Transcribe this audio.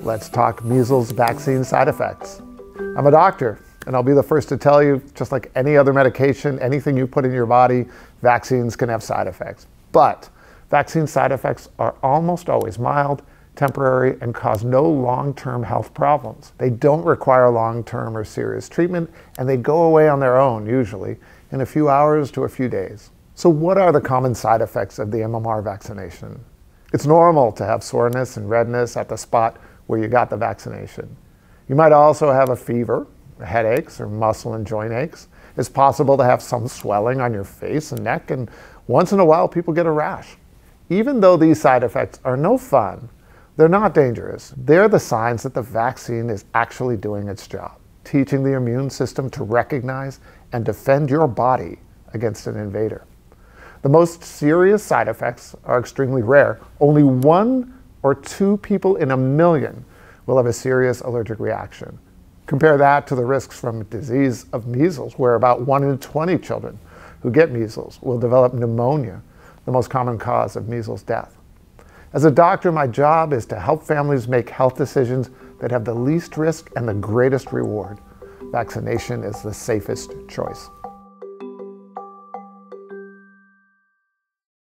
Let's talk measles vaccine side effects. I'm a doctor, and I'll be the first to tell you, just like any other medication, anything you put in your body, vaccines can have side effects. But vaccine side effects are almost always mild, temporary, and cause no long-term health problems. They don't require long-term or serious treatment, and they go away on their own, usually, in a few hours to a few days. So what are the common side effects of the MMR vaccination? It's normal to have soreness and redness at the spot where you got the vaccination. You might also have a fever, headaches, or muscle and joint aches. It's possible to have some swelling on your face and neck, and once in a while people get a rash. Even though these side effects are no fun, they're not dangerous. They're the signs that the vaccine is actually doing its job, teaching the immune system to recognize and defend your body against an invader. The most serious side effects are extremely rare. Only 1 or 2 people in a million will have a serious allergic reaction. Compare that to the risks from disease of measles, where about 1 in 20 children who get measles will develop pneumonia, the most common cause of measles death. As a doctor, my job is to help families make health decisions that have the least risk and the greatest reward. Vaccination is the safest choice.